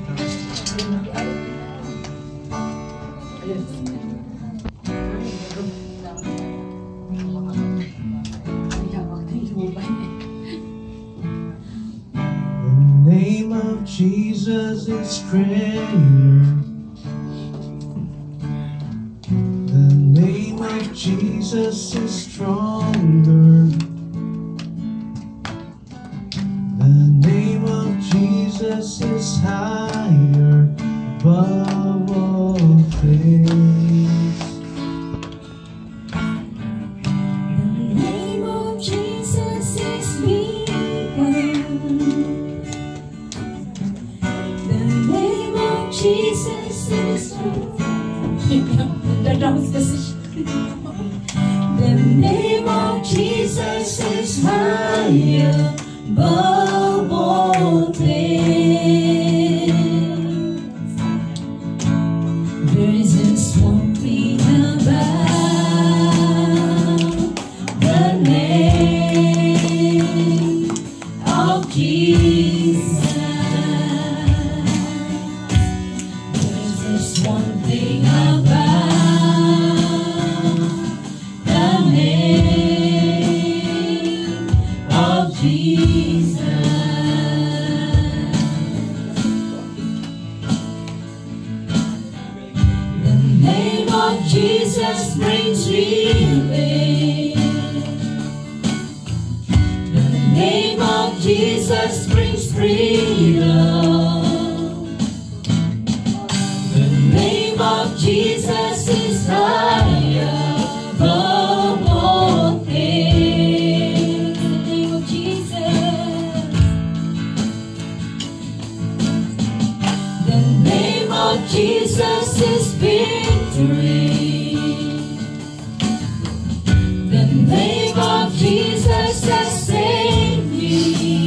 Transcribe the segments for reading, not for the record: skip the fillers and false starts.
name of Jesus is greater. The name of Jesus is stronger. The name of Jesus is higher above all things. The name of Jesus is bigger. Jesus is the name of Jesus is higher above all things. There is just one thing about the name of Jesus. One thing about the name of Jesus. The name of Jesus brings relief. The name of Jesus brings freedom. Jesus is higher above all things. The name of Jesus. The name of Jesus is victory. The name of Jesus has saved me.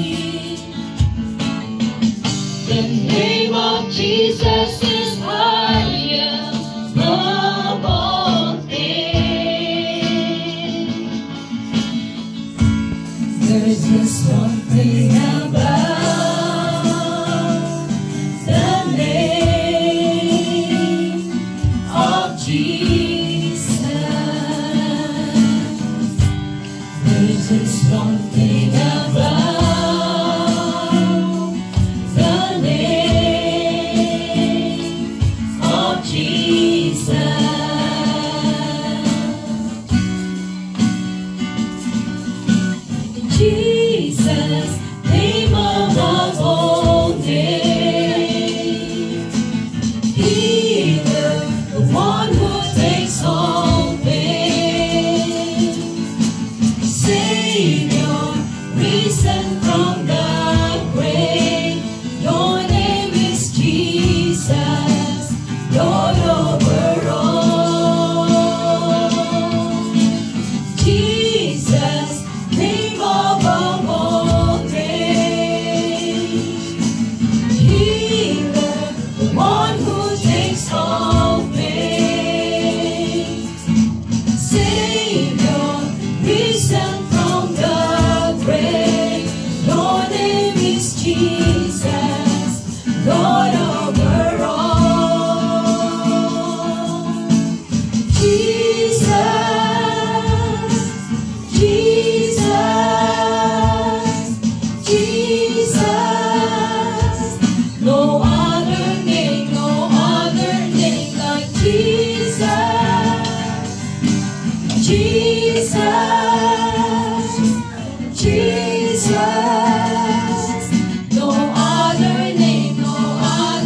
The name of Jesus is higher above all things. There is just one thing about the name of Jesus. There is just one thing about Jesus, name above all names. Healer, the one who takes all pain. Savior, risen from the grave. Your name is Jesus, Lord over all. Jesus, name above all names. Healer, the one who takes all pain. Savior, risen from the grave. Your name is Jesus, Lord over all. Jesus, Jesus, Jesus, no other name like Jesus. Jesus, Jesus, no other name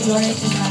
Glory to God.